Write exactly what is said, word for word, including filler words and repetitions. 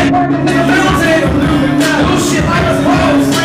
in the mountain. Do shit like a pose.